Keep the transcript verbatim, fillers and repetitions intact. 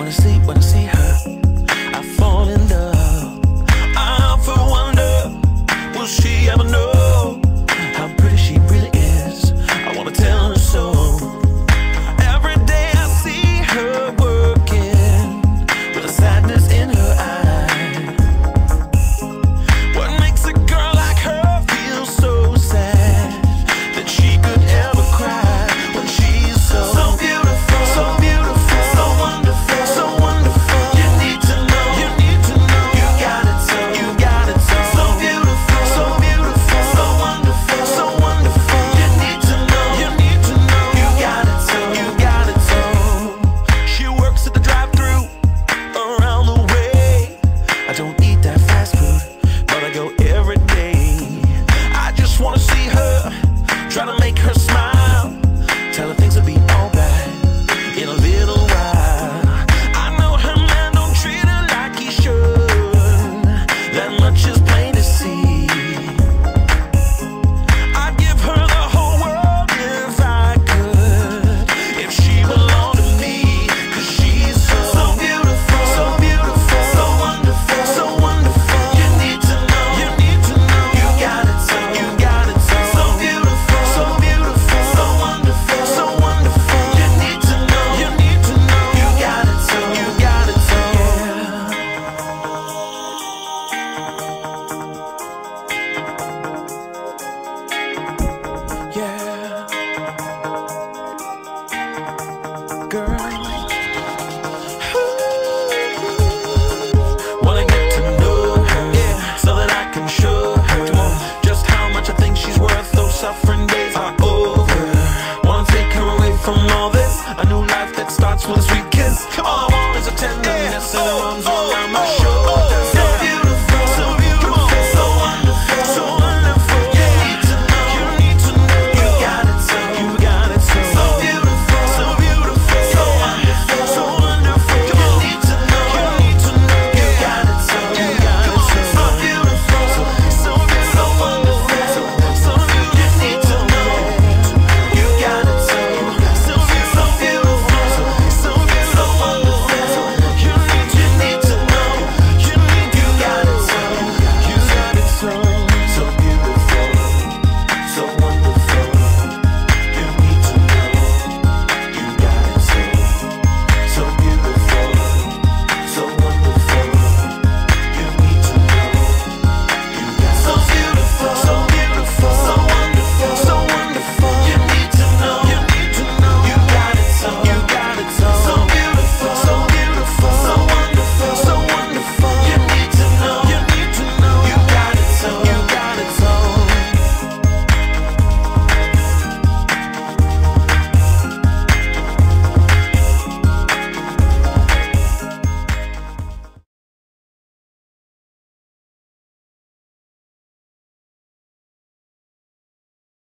When I see, when I see her, I fall in love. I often wonder, will she ever know how pretty she really is? I wanna tell her so. Every day I see her working with a sadness in her eye. What makes a girl like her feel so sad that she could ever cry when she's so, so beautiful, so beautiful, so wonderful, so wonderful. You need to know, you need to know, you got it so, you got it so, so beautiful, so beautiful, so wonderful, so wonderful. You need to know, you need to know, you got it so, you got it so. She works at the drive-thru around the way. I don't eat that fast food, but I go every day. I just wanna see her, try to make her smile, tell her things will be alright in a little while. I know her man don't treat her like he should, that much is plain to see. I'd give her the whole world if I could, if she belonged to me, 'cause she's so, so beautiful, so beautiful, so wonderful, so wonderful. You need to know, you need to know, you got it so, you got it so, so beautiful, so beautiful, so wonderful, so wonderful. You need to know, you need to know, you got it so, you got it so. Yeah, yeah, girl. Wanna get to know her, yeah, so that I can show her just how much I think she's worth. Those suffering days are over. Wanna take her away from all this, a new life that starts with a sweet kiss. All I want is a tenderness in her arms.